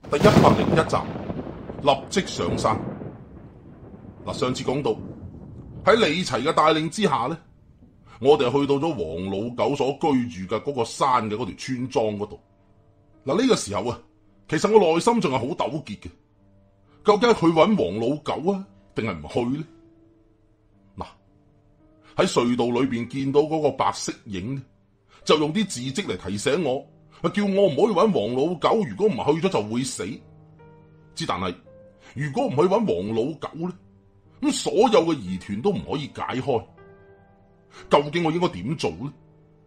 第101集，立即上山。上次講到喺李齊嘅帶領之下咧，我哋去到咗黃老九所居住嘅嗰個山嘅嗰條村莊嗰度。呢個時候啊，其實我內心仲係好糾結嘅，究竟係去搵黃老九啊，定係唔去咧？喺隧道裏邊見到嗰個白色影咧，就用啲字跡嚟提醒我，叫我唔可以搵黃老九，如果唔係去咗就會死。但係如果唔去搵黃老九咧，咁所有嘅疑團都唔可以解開。究竟我應該點做咧？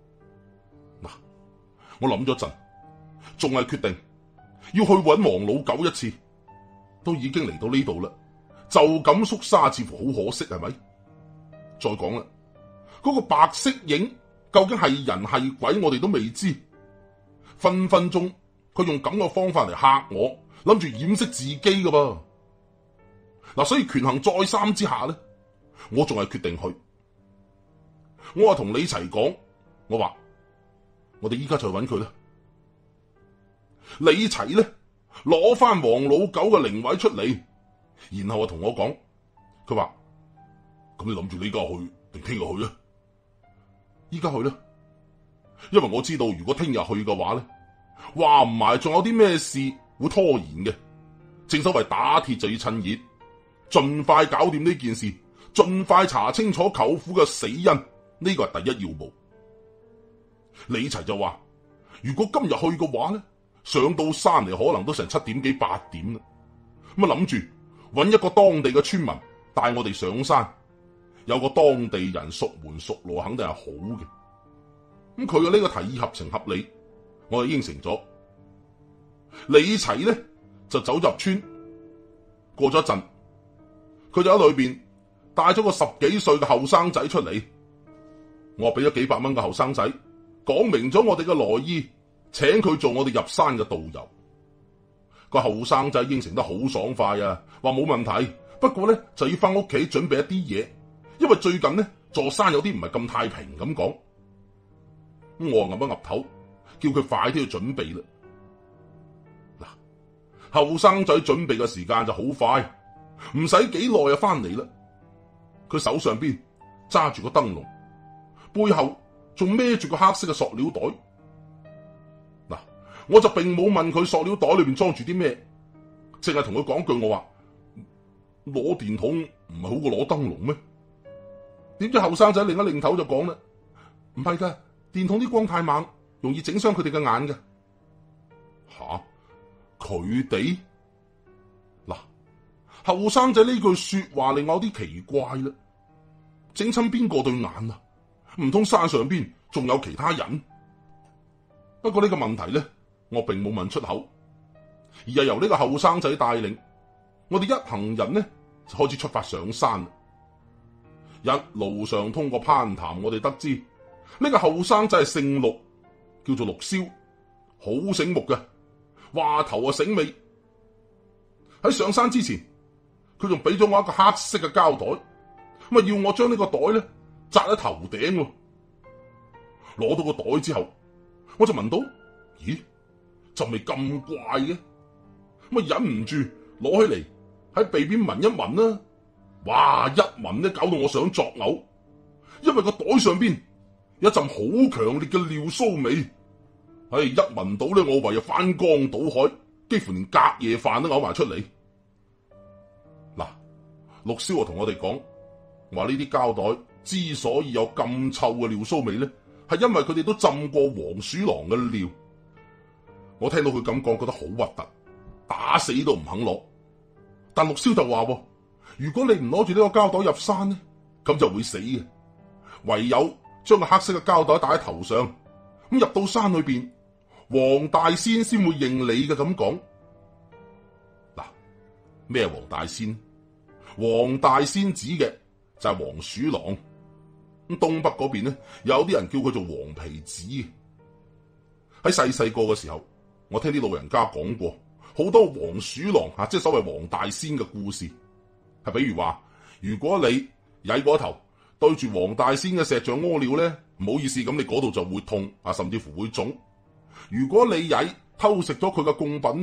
我諗咗陣，仲係決定要去搵黃老九一次。都已經嚟到呢度啦，就咁縮沙似乎好可惜，係咪？再講啦，嗰個白色影究竟係人係鬼，我哋都未知。分分鐘佢用咁嘅方法嚟嚇我，諗住掩飾自己噶噃。所以權衡再三之下咧，我仲係決定去。我話同李齊講，我話我哋依家就去搵佢啦。李齊咧攞翻黃老九嘅靈位出嚟，然後同我講，佢話咁你諗住呢家去定聽日去啊？依家去啦，因為我知道如果聽日去嘅話咧，話唔埋仲有啲咩事會拖延嘅。正所謂打鐵就要趁熱，盡快搞掂呢件事，盡快查清楚舅父嘅死因，呢個係第一要務。李齊就話，如果今日去嘅話咧，上到山嚟可能都成7點幾8點啦。咁諗住搵一個當地嘅村民帶我哋上山，有個當地人熟門熟路肯定係好嘅。咁佢嘅呢個提議合情合理，我就應承咗。李齊咧就走入村，過咗一陣，佢就喺裏邊帶咗個10幾歲嘅後生仔出嚟。我俾咗幾百蚊嘅後生仔，講明咗我哋嘅來意，請佢做我哋入山嘅導遊。個後生仔應承得好爽快啊，話冇問題，不過咧就要翻屋企準備一啲嘢，因為最近咧座山有啲唔係咁太平咁講。咁我岌一岌頭，叫佢快啲去準備啦。後生仔準備嘅時間就好快，唔使幾耐就翻嚟啦。佢手上邊揸住個燈籠，背後仲孭住個黑色嘅塑料袋。我就並冇問佢塑料袋裏邊裝住啲咩，淨係同佢講句，我話攞電筒唔係好過攞燈籠咩？點知後生仔擰一擰頭就講啦，唔係噶，電筒啲光太猛，容易整傷佢哋嘅眼嘅。吓，佢哋？後生仔呢句說話令我有啲奇怪啦，整親邊個對眼啊？唔通山上邊仲有其他人？不過呢個問題咧，我並冇問出口，而係由呢個後生仔帶領，我哋一行人呢就開始出發上山。一路上通過攀談，我哋得知呢個後生仔係姓陸，叫做陸蕭，好醒目嘅，話頭啊醒尾。喺上山之前，佢仲俾咗我一個黑色嘅膠袋，咁啊要我將呢個袋咧紮喺頭頂。攞到個袋之後，我就聞到，咦？就味咁怪嘅，咁啊忍唔住攞起嚟喺鼻邊聞一聞啦。哇！一聞咧搞到我想作嘔，因為個袋上邊有一陣好強烈嘅尿騷味。一聞到咧，我唯有翻江倒海，幾乎連隔夜飯都嘔埋出嚟。陸蕭同我哋講話，呢啲膠袋之所以有咁臭嘅尿騷味咧，係因為佢哋都浸過黃鼠狼嘅尿。我聽到佢咁講，覺得好核突，打死都唔肯攞。但陸蕭就話，如果你唔攞住呢個膠袋入山咧，咁就會死嘅。唯有將個黑色嘅膠袋戴喺頭上，咁入到山裏邊，黃大仙先會認你嘅咁講。咩黃大仙？黃大仙指嘅就係黃鼠狼。咁東北嗰邊咧，有啲人叫佢做黃皮子。喺細個嘅時候，我聽啲老人家講過好多黃鼠狼即係所謂黃大仙嘅故事。係比如話，如果你曳過頭對住黃大仙嘅石像屙尿咧，唔好意思，咁你嗰度就會痛甚至乎會腫。如果你曳偷食咗佢嘅貢品咧，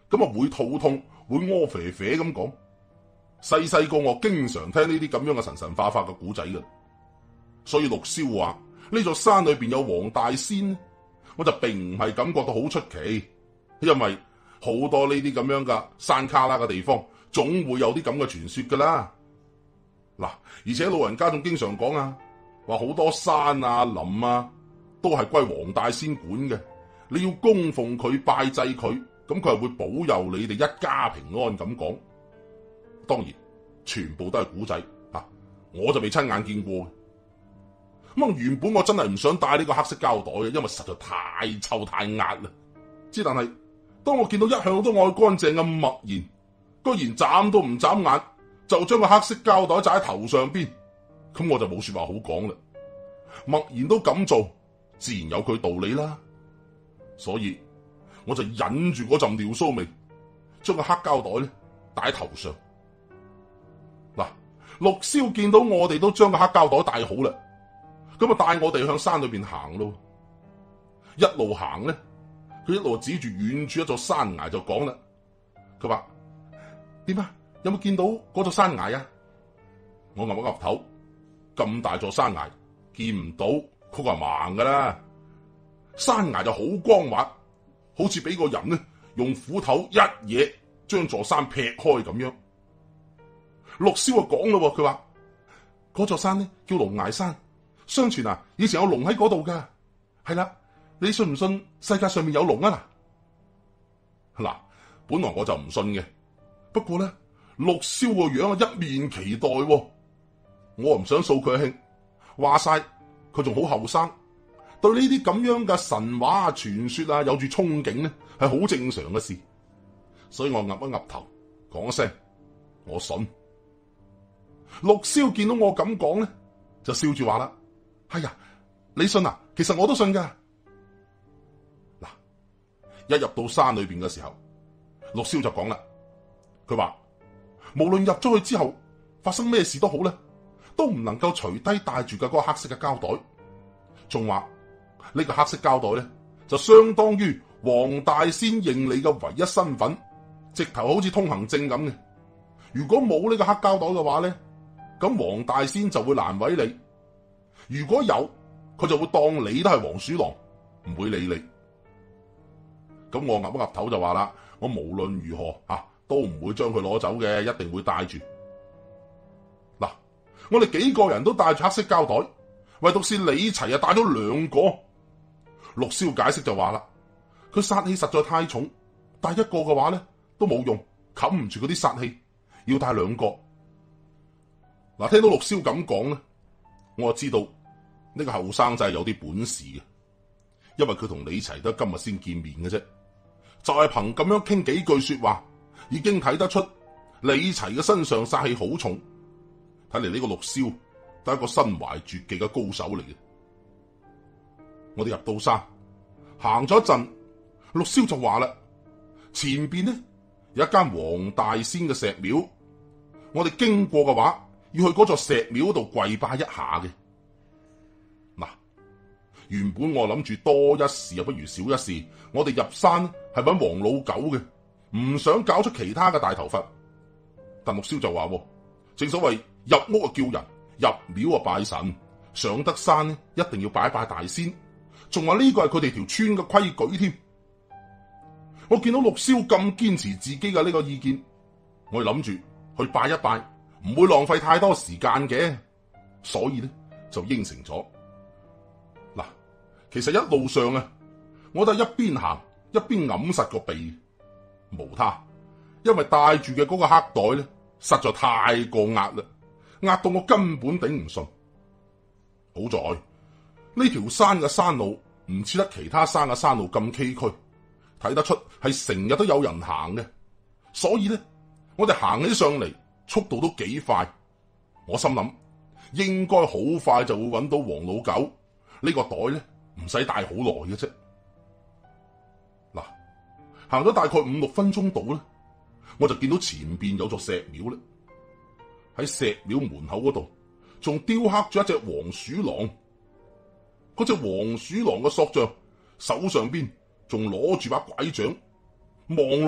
咁啊會肚痛，會屙肥肥咁講。細個我經常聽呢啲咁樣嘅神神化化嘅古仔嘅，所以陸蕭話呢座山裏邊有黃大仙，我就並唔係感覺到好出奇，因為好多呢啲咁樣嘅山卡拉嘅地方，總會有啲咁嘅傳說噶啦。嗱，而且老人家仲經常講啊，話好多山啊林啊都係歸黃大仙管嘅，你要供奉佢拜祭佢，咁佢係會保佑你哋一家平安咁講。當然，全部都係古仔啊，我就未親眼見過嘅。咁原本我真係唔想帶呢個黑色膠袋嘅，因為實在太臭太壓啦。之但係當我見到一向都愛乾淨嘅默然，居然眨都唔眨眼，就將個黑色膠袋紮喺頭上邊，咁我就冇說話好講啦。默然都咁做，自然有佢道理啦。所以我就忍住嗰陣尿騷味，將個黑膠袋咧戴喺頭上。嗱，陸蕭見到我哋都將個黑膠袋戴好啦，咁啊帶我哋向山裏邊行咯。一路行咧，佢一路指住遠處一座山崖就講啦。佢話：點啊？有冇見到嗰座山崖啊？我岌一岌頭，咁大座山崖見唔到，佢話盲噶啦。山崖就好光滑，好似俾個人呢用斧頭一嘢將座山劈開咁樣。陸蕭就講咯，佢話嗰座山呢叫龍崖山，相傳啊以前有龍喺嗰度噶。係啦，你信唔信世界上面有龍啊？嗱，本來我就唔信嘅，不過咧陸蕭個樣啊一面期待，我唔想掃佢興，話晒佢仲好後生，對呢啲咁樣嘅神話啊傳說啊有住憧憬咧係好正常嘅事，所以我岌一岌頭講一聲我信。陸蕭見到我咁講咧，就笑住話啦：係呀，你信啊？其實我都信噶。嗱，一入到山裏邊嘅時候，陸蕭就講啦，佢話無論入咗去之後發生咩事都好咧，都唔能夠除低帶住嘅嗰個黑色嘅膠袋。仲話呢個黑色膠袋咧，就相當於黃大仙認你嘅唯一身份，直頭好似通行證咁嘅。如果冇呢個黑膠袋嘅話咧，咁黃大仙就會難為你；如果有，佢就會當你都係黃鼠狼，唔會理你。咁我岌一岌頭就話啦，我無論如何都唔會將佢攞走嘅，一定會帶住。嗱，我哋幾個人都帶住黑色膠袋，唯獨是李齊帶咗2個。陸蕭解釋就話啦，佢殺氣實在太重，帶一個嘅話咧都冇用，冚唔住嗰啲殺氣，要帶2個。嗱，聽到陸蕭咁講咧，我就知道呢個後生真係有啲本事嘅，因為佢同李齊都今日先見面嘅啫，就係憑咁樣傾幾句說話，已經睇得出李齊嘅身上殺氣好重。睇嚟呢個陸蕭都係一個身懷絕技嘅高手嚟嘅。我哋入到山，行咗一陣，陸蕭就話啦：前邊呢有一間黃大仙嘅石廟，我哋經過嘅話，要去嗰座石廟度跪拜一下嘅。嗱，原本我諗住多一事又不如少一事，我哋入山係揾黃老九嘅，唔想搞出其他嘅大頭佛。但陸蕭就話：正所謂入屋啊叫人，入廟啊拜神，上得山呢一定要拜拜大仙，仲話呢個係佢哋條村嘅規矩添。我見到陸蕭咁堅持自己嘅呢個意見，我諗住去拜一拜，唔會浪費太多時間嘅，所以咧就應承咗。嗱，其實一路上啊，我都係一邊行一邊揞實個鼻，無他，因為帶住嘅嗰個黑袋咧實在太過壓啦，壓到我根本頂唔順。好在呢條山嘅山路唔似得其他山嘅山路咁崎嶇，睇得出係成日都有人行嘅，所以咧我哋行起上嚟速度都幾快。我心諗應該好快就會揾到黃老九，呢個袋咧唔使帶好耐嘅啫。嗱，行咗大概5-6分鐘到咧，我就見到前邊有座石廟咧。喺石廟門口嗰度仲雕刻咗一隻黃鼠狼，嗰隻黃鼠狼嘅塑像手上邊仲攞住把拐杖，望落啊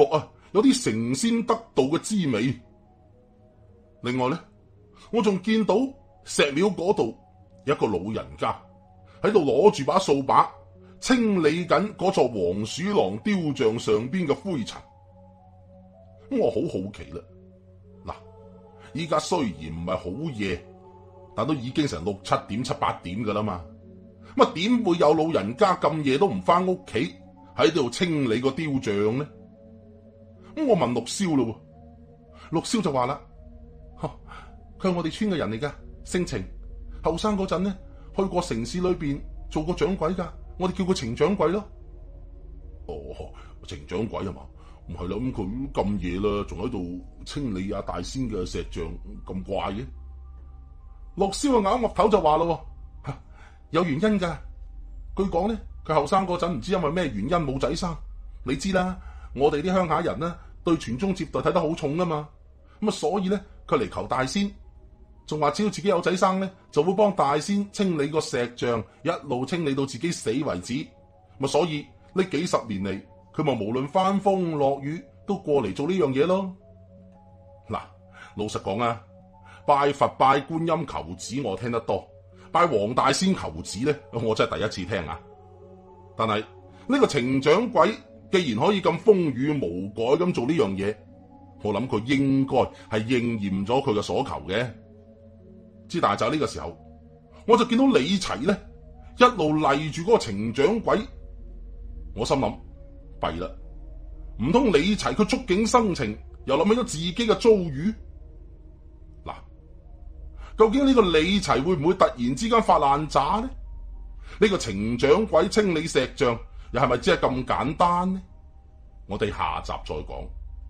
有啲成仙得道嘅滋味。另外咧，我仲見到石廟嗰度有一個老人家喺度攞住把掃把清理緊嗰座黃鼠狼雕像上邊嘅灰塵。我好好奇啦，嗱，依家雖然唔係好夜，但都已經成6、7點、7、8點噶啦嘛。咁啊，點會有老人家咁夜都唔翻屋企喺度清理個雕像呢？咁我問陸蕭咯，陸蕭就話啦，佢係我哋村嘅人嚟噶，姓程，後生嗰陣呢去過城市裏邊做過掌櫃噶，我哋叫佢程掌櫃咯。哦，程掌櫃係嘛？唔係啦，咁佢咁夜啦，仲喺度清理阿大仙嘅石像，咁怪嘅。陸蕭啊，咬岌頭就話咯，有原因噶。據講咧，佢後生嗰陣唔知因為咩原因冇仔生。你知啦，我哋啲鄉下人呢對傳宗接代睇得好重啊嘛。咁啊，所以咧佢嚟求大仙，仲話只要自己有仔生咧，就會幫大仙清理個石像，一路清理到自己死為止。咁啊，所以呢幾十年嚟，佢咪無論翻風落雨都過嚟做呢樣嘢咯。嗱，老實講啊，拜佛拜觀音求子我聽得多，拜黃大仙求子咧，我真係第一次聽啊。但係呢個程掌櫃既然可以咁風雨無改咁做呢樣嘢，我諗佢應該係應驗咗佢嘅所求嘅。之但係就呢個時候，我就見到李齊咧一路嚟住嗰個程掌櫃，我心諗弊啦，唔通李齊佢觸景生情，又諗起咗自己嘅遭遇？嗱，究竟呢個李齊會唔會突然之間發爛渣呢？呢個程掌櫃清理石像又係咪只係咁簡單呢？我哋下集再講。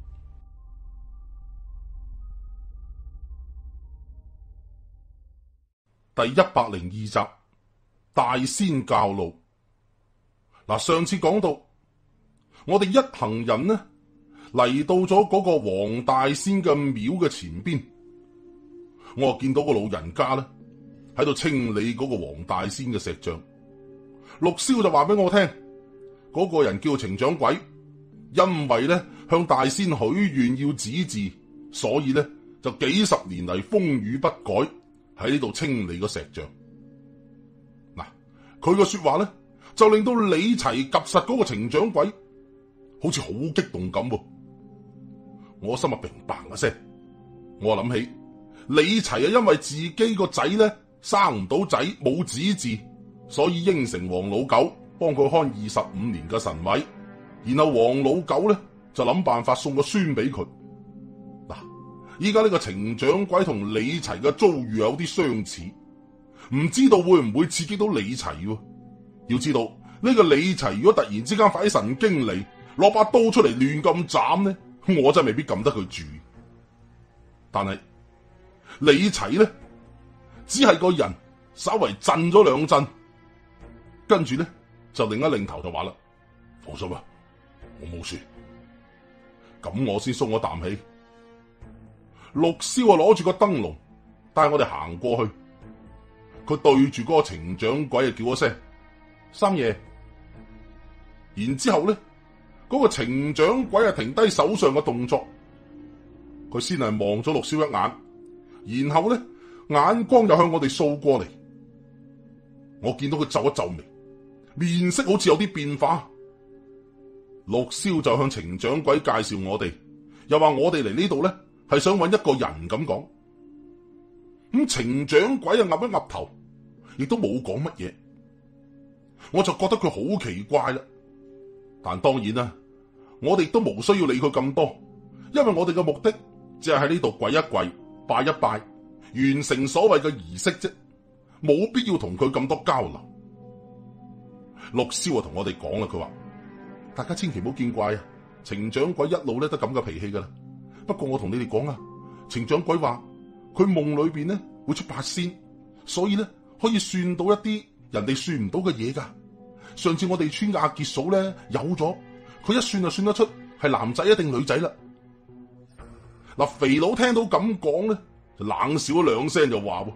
第102集，大仙教路。嗱，上次講到我哋一行人呢嚟到咗嗰個黃大仙嘅廟嘅前邊，我見到個老人家咧喺度清理嗰個黃大仙嘅石像。陸蕭就話俾我聽，嗰個人叫程掌櫃，因為咧向大仙許願要指字，所以咧就幾十年嚟風雨不改喺呢度清理個石像。嗱，佢個說話咧就令到李齊及實嗰個程掌櫃好似好激動咁。我心入明白一聲，我諗起李齊啊，因為自己個仔咧生唔到仔，冇子字，所以應承黃老九幫佢看25年嘅神位，然後黃老九咧就諗辦法送個孫俾佢。嗱，依家呢個程掌櫃同李齊嘅遭遇有啲相似，唔知道會唔會刺激到李齊？要知道呢個李齊如果突然之間發起神經嚟，攞把刀出嚟亂咁斬呢，我真係未必撳得佢住。但係李齊咧，只係個人稍微震咗2震，跟住咧就擰一擰頭就話啦：放心啊，我冇事。咁我先鬆咗啖氣。陸蕭啊，攞住個燈籠帶我哋行過去，佢對住嗰個程掌櫃啊叫咗聲三爺，然之後咧嗰個程掌櫃啊停低手上嘅動作，佢先係望咗陸蕭一眼，然後咧眼光又向我哋掃過嚟。我見到佢皺一皺眉，面色好似有啲變化。陸蕭就向程掌櫃介紹我哋，又話我哋嚟呢度咧係想揾一個人咁講。咁程掌櫃啊岌一岌頭，亦都冇講乜嘢。我就覺得佢好奇怪啦。但當然啦，我哋都冇需要理佢咁多，因為我哋嘅目的只係喺呢度跪一跪、拜一拜，完成所謂嘅儀式啫，冇必要同佢咁多交流。陸蕭啊同我哋講啦，佢話大家千祈唔好見怪啊，程掌櫃一路咧都咁嘅脾氣噶啦。不過我同你哋講啊，程掌櫃話佢夢裏邊咧會出八仙，所以咧可以算到一啲人哋算唔到嘅嘢噶。上次我哋村嘅阿傑嫂咧有咗，佢一算就算得出係男仔一定女仔啦。嗱，肥佬聽到咁講咧，就冷笑咗2聲就話：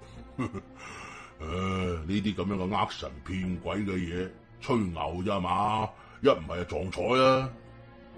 呢啲咁樣嘅呃神騙鬼嘅嘢，吹牛咋嘛？一唔係就撞彩啊！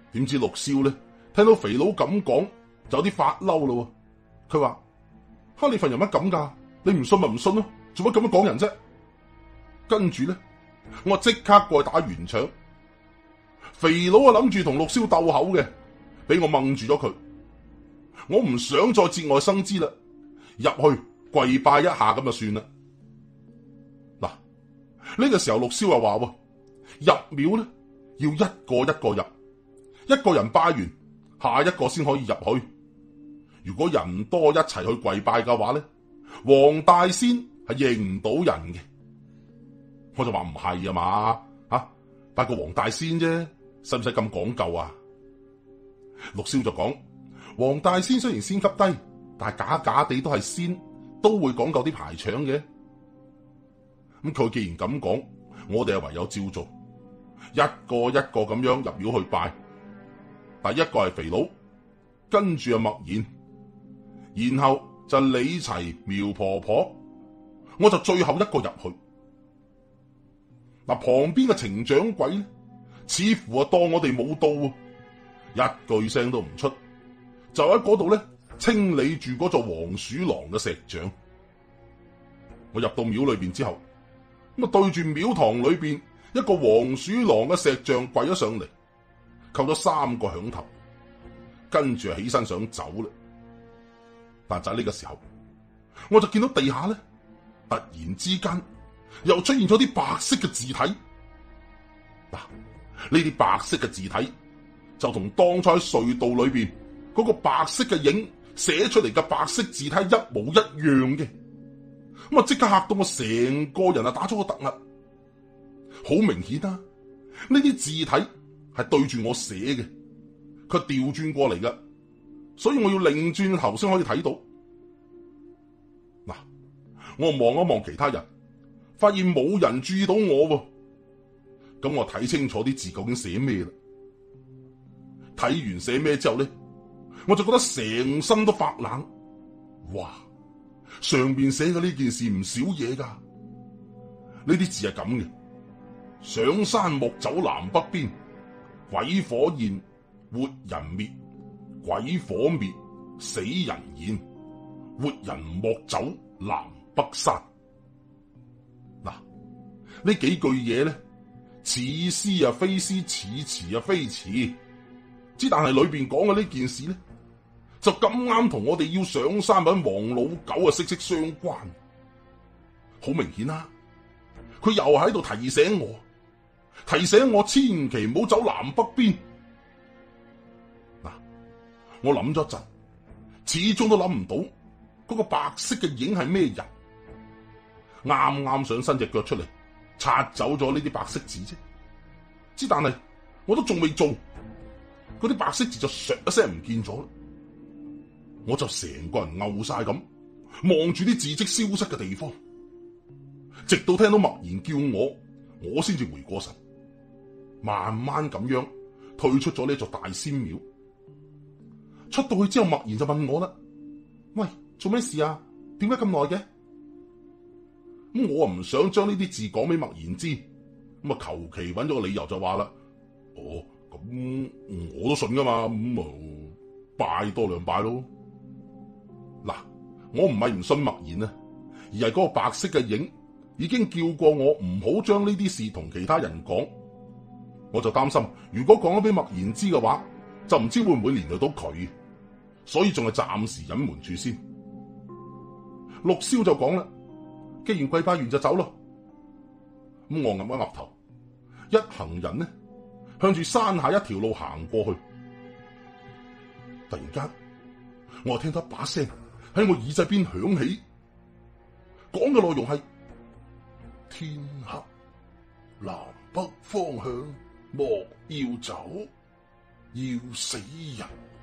點知陸少呢，聽到肥佬咁講，就有啲發嬲咯。佢話：哈，你份人乜咁噶？你唔信咪唔信咯，做乜咁樣講人啫？跟住呢，我即刻過去打圓場。肥佬啊諗住同陸少鬥口嘅，俾我掹住咗佢。我唔想再節外生枝啦，入去跪拜一下咁就算啦。嗱，呢個時候陸少又話：入廟呢，要一個一個入，一個人拜完，下一個先可以入去。如果人多一齊去跪拜嘅話呢，黃大仙係認唔到人嘅。我就話唔係啊嘛，吓拜個黃大仙啫，使唔使咁講究啊？陸少就講：黃大仙雖然仙級低，但係假假地都係仙，都會講究啲排場嘅。咁佢既然咁講，我哋係唯有照做，一個一個咁樣入廟去拜。第一個係肥佬，跟住係默然，然後就李齊苗婆婆，我就最後一個入去。嗱，旁邊嘅程掌櫃呢，似乎當我哋冇到，一句聲都唔出，就喺嗰度咧清理住嗰座黃鼠狼嘅石像。我入到廟裏邊之後，咁啊對住廟堂裏邊一個黃鼠狼嘅石像跪咗上嚟，叩咗3個響頭，跟住起身想走啦。但就喺呢個時候，我就見到地下咧突然之間又出現咗啲白色嘅字體。嗱，呢啲白色嘅字體就同當初喺隧道裏邊嗰個白色嘅影寫出嚟嘅白色字體一模一樣嘅。咁啊即刻嚇到我成個人啊打咗個突兀。好明顯啊，呢啲字體係對住我寫嘅，佢調轉過嚟噶，所以我要擰轉頭先可以睇到。嗱，我望一望其他人，發現冇人注意到我喎。咁我睇清楚啲字究竟寫咩啦？睇完寫咩之後咧，我就覺得成身都發冷。哇！上邊寫嘅呢件事唔少嘢噶，呢啲字係咁嘅：上山莫走南北邊，鬼火現，活人滅；鬼火滅，死人現；活人莫走南北山。嗱，呢幾句嘢咧，似詩啊非詩，似詞啊非詞，之但係裏邊講嘅呢件事咧，就咁啱同我哋要上山搵黃老九啊息息相關。好明顯啦，佢又喺度提醒我千祈唔好走南北邊。嗱，我諗咗一陣，始終都諗唔到嗰個白色嘅影係咩人。啱啱想伸隻腳出嚟擦走咗呢啲白色字啫，之但係我都仲未做，嗰啲白色字就唰一聲唔見咗啦。我就成個人嘔晒咁，望住啲字跡消失嘅地方，直到聽到默然叫我先至回過神，慢慢咁樣退出咗呢座大仙廟。出到去之後，默然就問我啦：喂，做咩事啊？點解咁耐嘅？咁我唔想將呢啲字講俾默然知，咁啊求其揾咗個理由就話啦：哦，咁我都信噶嘛，咁啊拜多兩拜咯。嗱，我唔係唔信默然啊，而係嗰個白色嘅影已經叫過我唔好將呢啲事同其他人講。我就擔心，如果講咗俾默然知嘅話，就唔知會唔會連累到佢，所以仲係暫時隱瞞住先。陸少就講啦：既然跪拜完就走咯。咁我岌一岌頭，一行人呢向住山下一條路行過去。突然間，我聽到一把聲喺我耳仔邊響起，講嘅內容係：天黑，南北方向莫要走，要死人。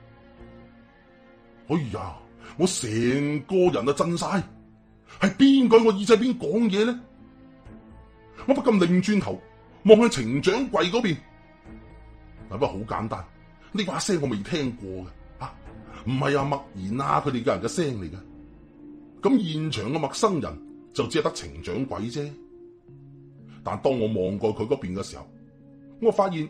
哎呀，我成個人啊震晒，係邊個喺我耳仔邊講嘢咧？我不禁擰轉頭望向程掌櫃嗰邊。不過好簡單，呢把聲我未聽過嘅。唔係啊，默然啊，佢哋嘅人嘅聲嚟嘅。咁現場嘅陌生人就只係得程掌櫃啫。但當我望過佢嗰邊嘅時候，我發現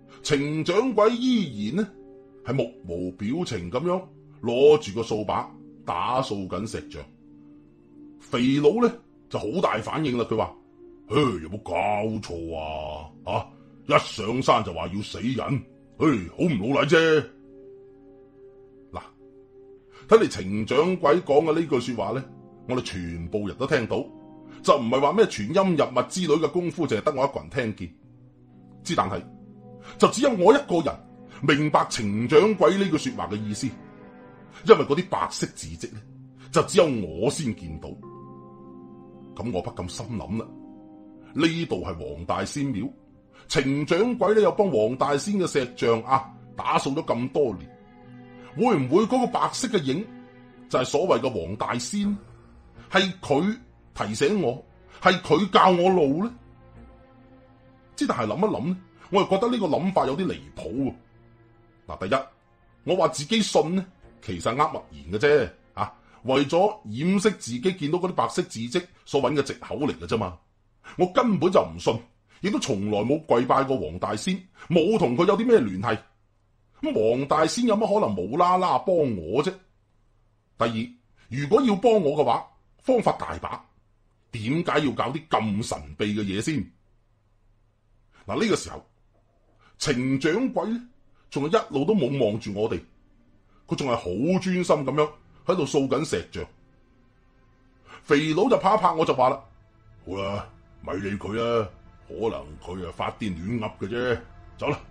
程掌櫃依然呢係目無表情咁樣攞住個掃把打掃緊石像。肥佬咧就好大反應啦，佢話：有冇搞錯啊？一上山就話要死人，好唔老禮啫。嗱，睇嚟程掌櫃講嘅呢句說話咧，我哋全部人都聽到，就唔係話咩傳音入密之類嘅功夫，淨係得我一個人聽見。之但係就只有我一個人明白程掌櫃呢句說話嘅意思，因為嗰啲白色字跡咧，就只有我先見到。咁我不禁心諗啦，呢度係黃大仙廟，程掌櫃咧又幫黃大仙嘅石像打掃咗咁多年，會唔會嗰個白色嘅影就係所謂嘅黃大仙？係佢提醒我，係佢教我路咧？之但係諗一諗咧，我又覺得呢個諗法有啲離譜。嗱，第一，我話自己信呢，其實呃默然嘅啫，為咗掩飾自己見到嗰啲白色字跡所揾嘅藉口嚟嘅啫嘛。我根本就唔信，亦都從來冇跪拜過黃大仙，冇同佢有啲咩聯繫。咁黃大仙有乜可能無啦啦幫我啫？第二，如果要幫我嘅話，方法大把，點解要搞啲咁神秘嘅嘢先？嗱，呢個時候，程掌櫃咧仲係一路都冇望住我哋，佢仲係好專心咁樣喺度掃緊石像。肥佬就拍一拍我就話啦：好啦，咪理佢啦，可能佢發癲亂噏嘅啫，走啦。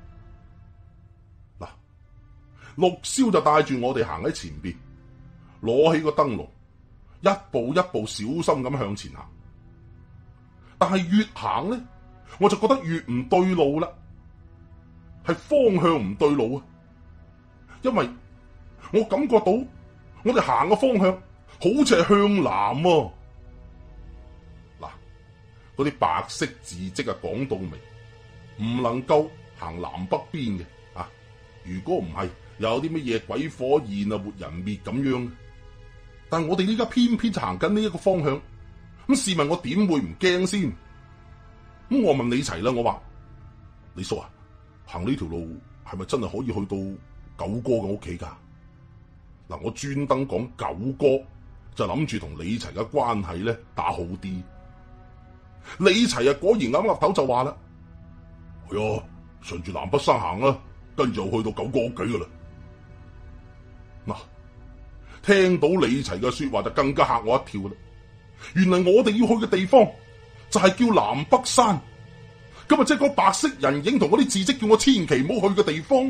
嗱，陸蕭就帶住我哋行喺前邊，攞起個燈籠，一步一步小心咁向前行。但係越行咧，我就覺得越唔對路啦，係方向唔對路啊！因為我感覺到我哋行嘅方向好似係向南喎。嗱，嗰啲白色字跡講到明，唔能夠行南北邊嘅啊！如果唔係，又有啲乜嘢鬼火焰活人滅咁樣。但係我哋依家偏偏就行緊呢一個方向，咁試問我點會唔驚先？咁我問李齊啦，我話李叔啊，行呢條路係咪真係可以去到九哥嘅屋企噶？嗱，我專登講九哥，就諗住同李齊嘅關係咧打好啲。李齊啊，果然岌岌頭就話啦：係啊，順住南北山行啦，跟住就去到九哥屋企噶啦。嗱，聽到李齊嘅說話就更加嚇我一跳啦！原來我哋要去嘅地方就係叫南北山，咁啊即係嗰白色人影同嗰啲字跡叫我千祈唔好去嘅地方。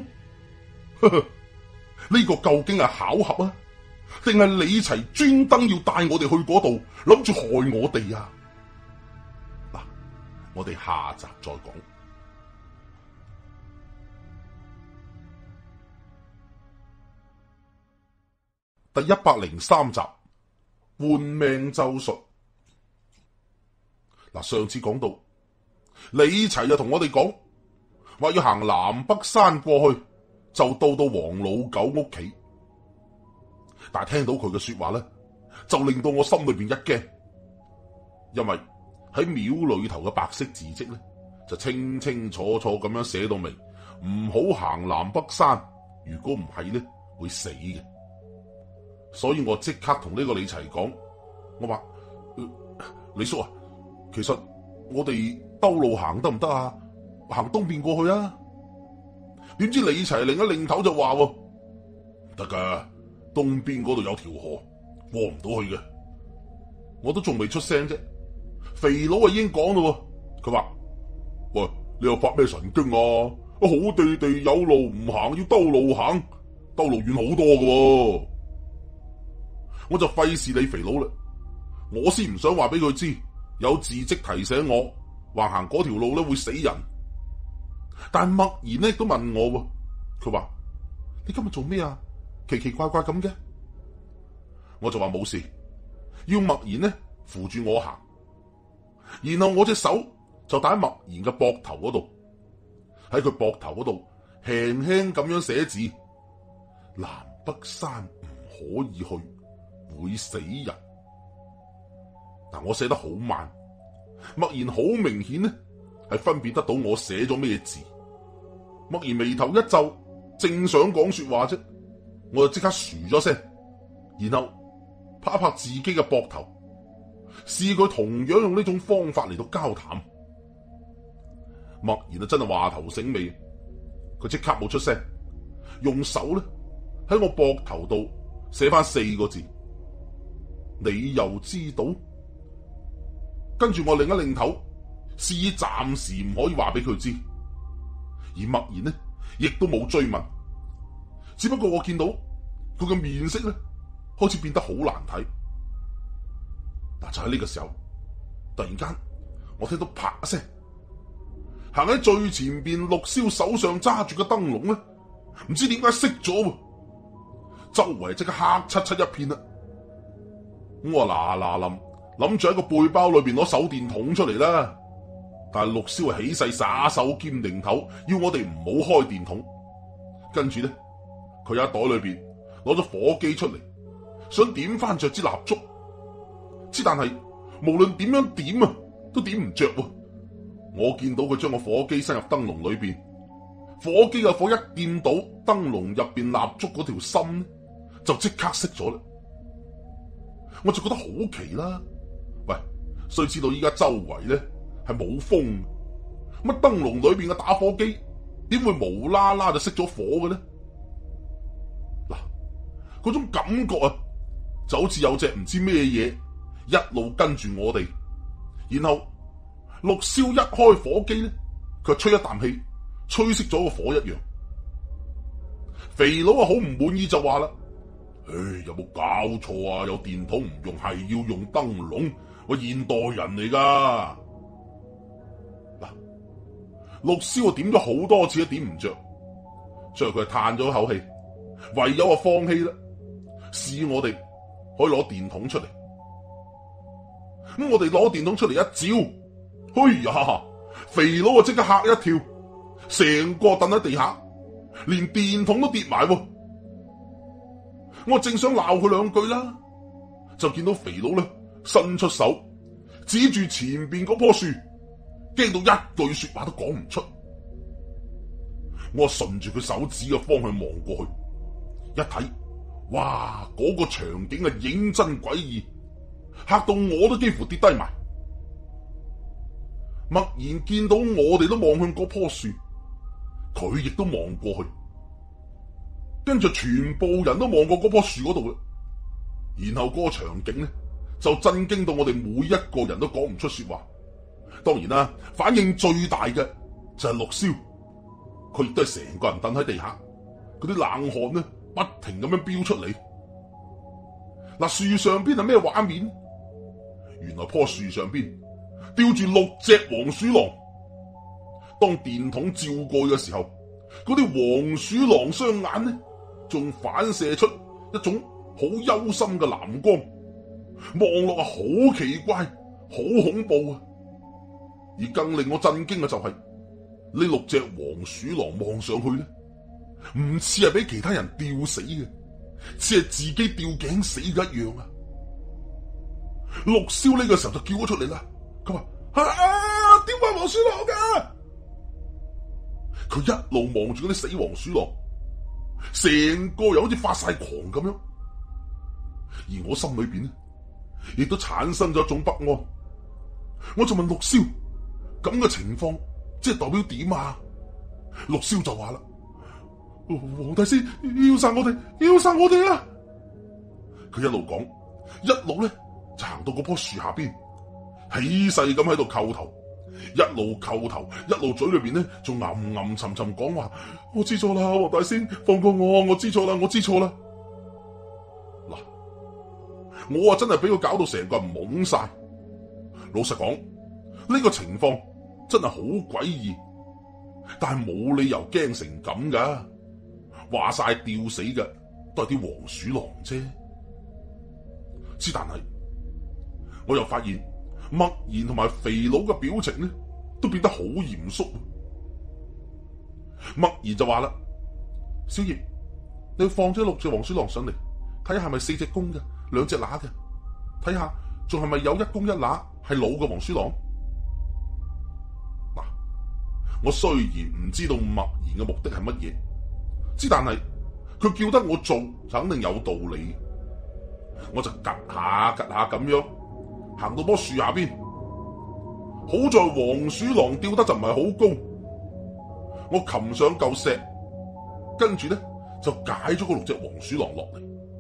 呢個究竟係巧合啊，定係李齊專登要帶我哋去嗰度，諗住害我哋啊？嗱，我哋下集再講。第103集換命咒術。嗱，上次講到李齊就同我哋講話要行南北山過去，就到黃老九屋企。但係聽到佢嘅說話咧，就令到我心裏邊一驚，因為喺廟裏頭嘅白色字跡咧，就清清楚楚咁樣寫到明，唔好行南北山，如果唔係咧會死嘅。所以我即刻同呢個李齊講，我話李叔啊，其實我哋兜路行得唔得啊？行東邊過去啊？點知李齊擰一擰頭就話唔得噶，東邊嗰度有條河，過唔到去嘅。我都仲未出聲啫，肥佬已經講咯，佢話：喂，你又發咩神經啊？好地地有路唔行，要兜路行，兜路遠好多噶。我就費事理肥佬啦，我先唔想話俾佢知，有字跡提醒我話行嗰條路咧會死人。但默然咧都問我，佢話：你今日做咩啊？奇奇怪怪咁嘅。我就話冇事，要默然咧扶住我行，然後我隻手就打喺默然嘅膊頭嗰度，喺佢膊頭嗰度輕輕咁樣寫字：南北山唔可以去，會死人。但我寫得好慢，默然好明顯呢係分辨得到我寫咗咩字。 默然眉頭一皺，正想講說話啫，我就即刻噓咗聲，然後拍一拍自己嘅膊頭，試佢同樣用呢種方法嚟到交談。默然啊，真係話頭醒尾，佢即刻冇出聲，用手咧喺我膊頭度寫翻4個字：你又知道？跟住我擰一擰頭，示意暫時唔可以話俾佢知。而默然呢，亦都冇追問，只不過我見到佢嘅面色咧開始變得好難睇。但就喺呢個時候，突然間我聽到啪一聲，行喺最前邊陸蕭手上揸住嘅燈籠咧，唔知點解熄咗，周圍即刻黑漆漆一片啦。咁我嗱嗱諗住喺個背包裏邊攞手電筒出嚟啦。但係陸蕭係起勢耍手兼擰頭，要我哋唔好開電筒。跟住咧，佢喺袋裏邊攞咗火機出嚟，想點翻着支蠟燭。之但係無論點樣點啊，都點唔着。我見到佢將個火機伸入燈籠裏邊，火機嘅火一掂到燈籠入邊蠟燭嗰條芯咧，就即刻熄咗啦。我就覺得好奇啦。喂，須知道依家周圍咧係冇風，乜燈籠裏邊嘅打火機點會無啦啦就熄咗火嘅咧？嗱，嗰種感覺啊，就好似有隻唔知咩嘢一路跟住我哋，然後陸蕭一開火機咧，佢吹一啖氣，吹熄咗個火一樣。肥佬啊，好唔滿意就話啦：唉，有冇搞錯啊？有電筒唔用，係要用燈籠，我現代人嚟噶。陸蕭點咗好多次都點唔着，最後佢嘆咗一口氣，唯有放棄啦。試我哋可以攞電筒出嚟，咁我哋攞電筒出嚟一照，哎呀，肥佬啊即刻嚇一跳，成個凳喺地下，連電筒都跌埋。我正想鬧佢兩句啦，就見到肥佬咧伸出手指住前邊嗰棵樹，驚到一句說話都講唔出。我順住佢手指嘅方向望過去，一睇，哇！嗰個場景啊，認真詭異，嚇到我都幾乎跌低埋。默然見到我哋都望向嗰棵樹，佢亦都望過去，跟住全部人都望過嗰棵樹嗰度啦。然後嗰個場景咧就震驚到我哋每一個人都講唔出說話。當然啦，反應最大嘅就係陸蕭，佢亦都係成個人蹲喺地下，嗰啲冷汗咧不停咁樣飆出嚟。嗱，樹上邊係咩畫面？原來棵樹上邊吊住6隻黃鼠狼，當電筒照過嘅時候，嗰啲黃鼠狼雙眼咧仲反射出一種好幽深嘅藍光，望落啊好奇怪，好恐怖啊！而更令我震驚嘅就係呢6隻黃鼠狼望上去咧，唔似係俾其他人吊死嘅，似係自己吊頸死嘅一樣啊！陸蕭呢個時候就叫咗出嚟啦，佢話：點解黃鼠狼㗎？佢一路望住嗰啲死黃鼠狼，成個又好似發晒狂咁樣。而我心裏邊咧，亦都產生咗一種不安。我就問陸蕭：咁嘅情況即係代表點啊？陸蕭就話啦：黃大仙要殺我哋，要殺我哋啊！佢一路講，一路咧就行到嗰棵樹下邊，起勢咁喺度叩頭，一路叩頭，一路嘴裏邊咧仲吟沉沉講話：我知錯啦，黃大仙放過我，我知錯啦，我知錯啦。嗱，我啊真係俾佢搞到成個人懵晒。老實講，呢個情況真係好詭異，但係冇理由驚成咁噶。話晒吊死嘅都係啲黃鼠狼啫。之但係我又發現默然同埋肥佬嘅表情咧都變得好嚴肅。默然就話啦：小葉，你放咗6隻黃鼠狼上嚟，睇下係咪4隻公嘅，2隻乸嘅，睇下仲係咪有1公1乸係老嘅黃鼠狼。嗱， 我雖然唔知道默然嘅目的係乜嘢，之但係佢叫得我做就肯定有道理。我就趷下趷下咁樣行到棵樹下邊，好在黃鼠狼吊得就唔係好高，我擒上嚿石，跟住咧就解咗嗰6隻黃鼠狼落嚟。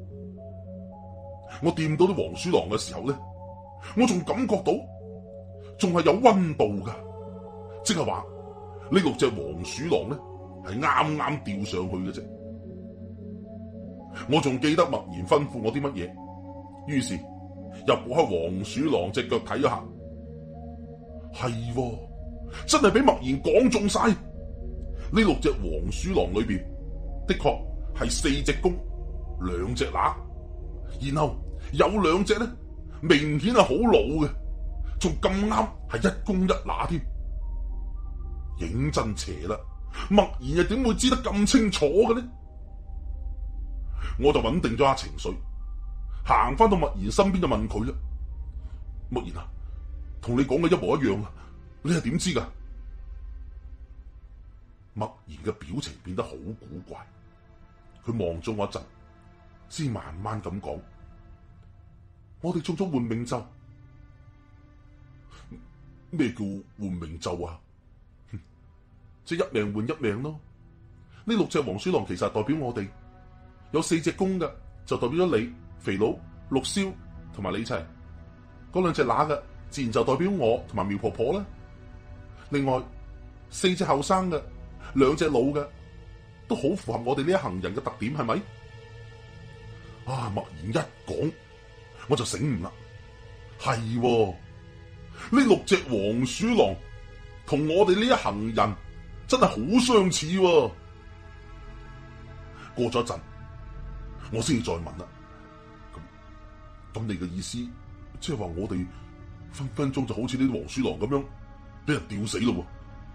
我掂到啲黃鼠狼嘅時候咧，我仲感覺到仲係有溫度噶，即係話呢6隻黃鼠狼咧係啱啱吊上去嘅啫。我仲記得默然吩咐我啲乜嘢，於是入開黃鼠狼隻腳睇一下，係真係俾默然講中晒。呢6隻黃鼠狼裏邊的確係4隻公2隻乸，然後有2隻咧明顯係好老嘅，仲咁啱係1公1乸添，認真邪啦！默然又點會知得咁清楚嘅呢？我就穩定咗下情緒，行翻到默然身邊就問佢啦：默然啊，同你講嘅一模一樣啊，你係點知噶？默然嘅表情變得好古怪，佢望咗我一陣，先慢慢咁講：我哋中咗換命咒。咩叫換命咒啊？即係一命換一命咯。呢6隻黃鼠狼其實代表我哋，有4隻公嘅就代表咗你肥佬、陸蕭同埋李齊，嗰2隻乸嘅自然就代表我同埋苗婆婆啦。另外4隻後生嘅，2隻老嘅，都好符合我哋呢一行人嘅特點，係咪？啊！默然一講，我就醒悟啦，係呢6隻黃鼠狼同我哋呢一行人真係好相似喎。過咗一陣，我先至再問啦，咁你嘅意思即係話我哋分分鐘就好似呢啲黃鼠狼咁樣俾人吊死咯？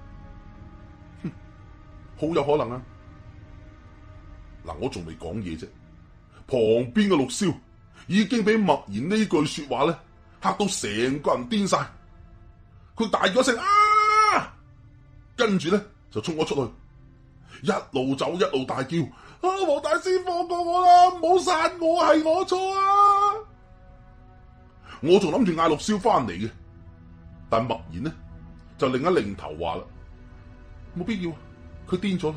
好有可能啊！嗱，我仲未講嘢啫，旁邊嘅陸蕭已經俾默然呢句說話咧嚇到成個人癲晒，佢大咗聲啊，跟住咧就衝咗出去，一路走一路大叫：啊，黃大仙放過我啦，唔好殺我，係我錯啊！我仲諗住嗌陸蕭翻嚟嘅，但默然呢就另一擰頭話啦：冇必要，佢癲咗啦！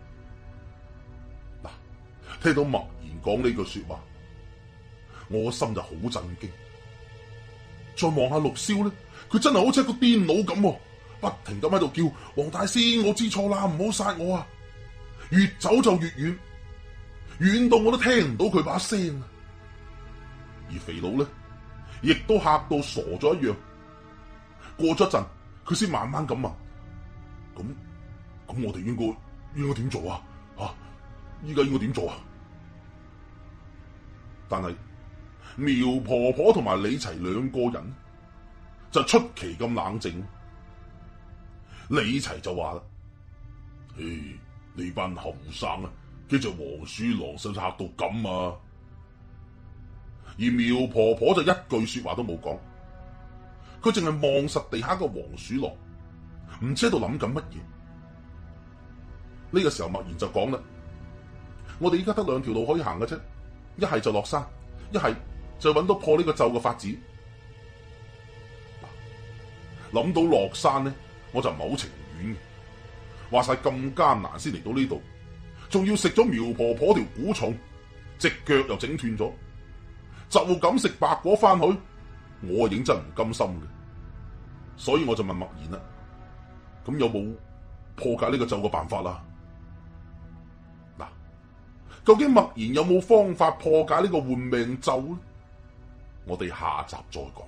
嗱，聽到默然講呢句說話，我個心就好震驚。再望下陸蕭咧，佢真係好似一個癲佬咁，不停咁喺度叫：黃大仙，我知錯啦，唔好殺我啊！越走就越遠，遠到我都聽唔到佢把聲啊！而肥佬咧，亦都嚇到傻咗一樣。過咗一陣，佢先慢慢咁問：咁我哋應該點做啊？吓，依家應該點做啊？但係苗婆婆同埋李齊2個人就出奇咁冷靜。李齊就話啦：呢班後生啊，幾隻黃鼠狼使唔使嚇到咁啊？而苗婆婆就一句說話都冇講，佢淨係望實地下個黃鼠狼，唔知喺度諗緊乜嘢。呢個時候默然就講啦：我哋依家得2條路可以行嘅啫，一係就落山，一係就揾到破呢個咒嘅法子。諗到落山呢，我就唔係好情願嘅。話晒咁艱難先嚟到呢度，仲要食咗苗婆婆條蠱蟲，隻腳又整斷咗，就咁食白果翻去，我認真唔甘心嘅。所以我就問默然啦：咁有冇破解呢個咒嘅辦法啦？嗱，究竟默然有冇方法破解呢個換命咒呢？我哋下集再講。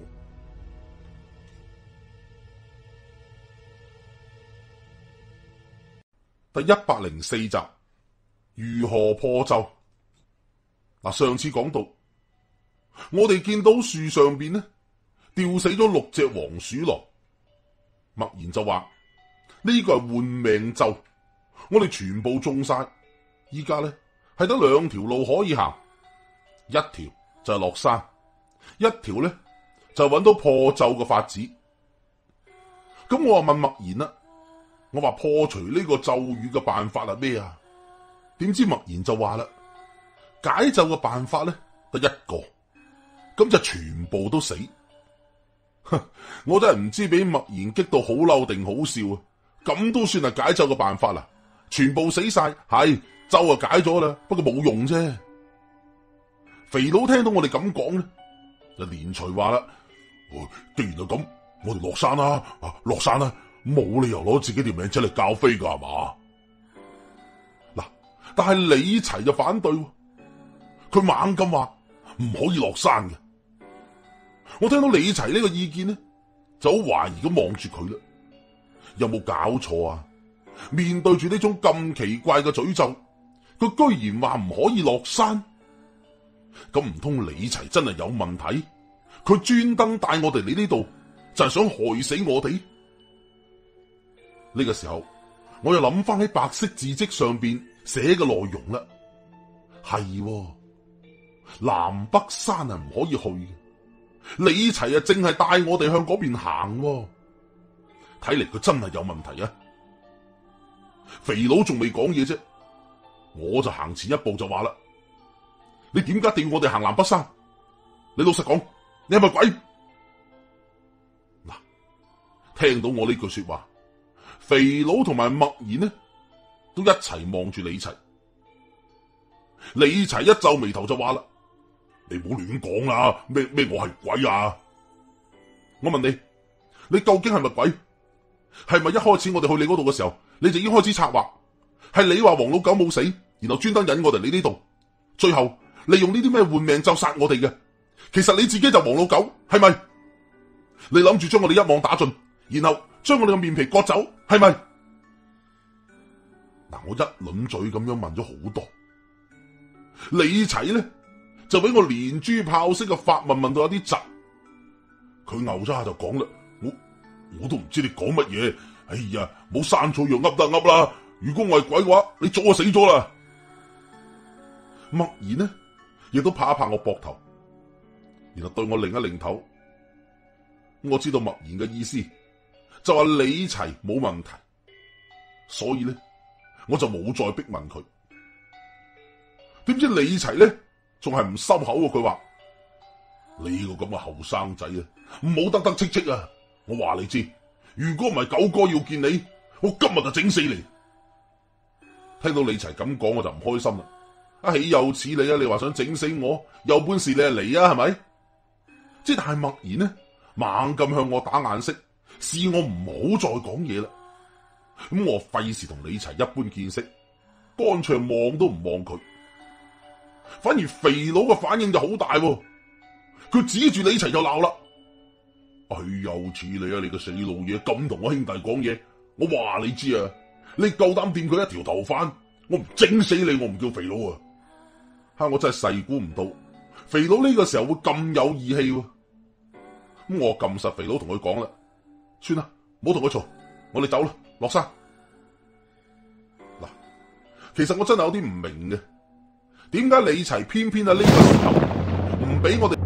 第104集，如何破咒？嗱，上次講到，我哋見到樹上邊呢吊死咗6隻黃鼠狼，默然就話呢個係換命咒，我哋全部中晒，依家呢係得2條路可以行，一條就係落山，一條呢就揾到破咒嘅法子。咁我就問默然啦： 我話破除呢個咒語嘅辦法係咩啊？點知默然就話啦，解咒嘅辦法咧得一個，咁就全部都死。我真係唔知俾默然激到好嬲定好笑啊！咁都算係解咒嘅辦法啦，全部死晒，係咒啊解咗啦，不過冇用啫。肥佬聽到我哋咁講咧，就連隨話啦，既然係咁，我哋落山啦，落山啦，冇理由攞自己條命出嚟教飛噶係嘛？嗱，但係李齊就反對，佢猛咁話唔可以落山嘅。我聽到李齊呢個意見咧，就好懷疑咁望住佢啦，有冇搞錯啊？面對住呢種咁奇怪嘅詛咒，佢居然話唔可以落山，咁唔通李齊真係有問題？佢專登帶我哋嚟呢度，就係想害死我哋？呢個時候，我又諗翻喺白色字跡上邊寫嘅內容啦，係南北山係唔可以去嘅。李齊啊，淨係帶我哋向嗰邊行，睇嚟佢真係有問題啊！肥佬仲未講嘢啫，我就行前一步就話啦：你點解一定要我哋行南北山？你老實講，你係咪鬼？嗱，聽到我呢句說話，肥佬同埋默然呢，都一齊望住李齊。李齊一皺眉頭就話啦：你唔好亂講啦！咩我係鬼啊？我問你，你究竟係咪鬼？係咪一開始我哋去你嗰度嘅時候，你就已經開始策劃？係你話黃老九冇死，然後專登引我哋嚟呢度，最後利用呢啲咩換命咒殺我哋嘅？其實你自己就黃老九，係咪？你諗住將我哋一網打盡，然後將我哋嘅面皮割走，係咪？嗱，我一輪嘴咁樣問咗好多，李齊咧就俾我連珠炮式嘅發問問到有啲窒，佢牛咗下就講啦，我都唔知你講乜嘢，哎呀，冇生草藥噏得噏啦，如果我係鬼嘅話，你早就死咗啦。默然呢亦都拍一拍我膊頭，然後對我擰一擰頭，我知道默然嘅意思就話李齊冇問題，所以咧我就冇再逼問佢。點知李齊咧仲係唔收口，佢話你個咁嘅後生仔啊，唔好得得戚戚啊！我話你知，如果唔係九哥要見你，我今日就整死你。聽到李齊咁講，我就唔開心啦。豈有此理啊！你話想整死我，有本事你就嚟啊，係咪？即係默然呢，猛咁向我打眼色，示我唔好再講嘢啦。咁我費事同李齊一般見識，乾脆望都唔望佢。反而肥佬嘅反應就好大，佢指住李齊就鬧啦。豈有此理啊！你個死老嘢咁同我兄弟講嘢，我話你知啊，你夠膽掂佢一條頭髮，我唔整死你，我唔叫肥佬啊！我真係細估唔到，肥佬呢個時候會咁有義氣。咁我撳實肥佬同佢講啦，算啦，唔好同佢嘈，我哋走啦，落山。嗱，其實我真係有啲唔明嘅，點解李齊偏偏喺呢個時候唔俾我哋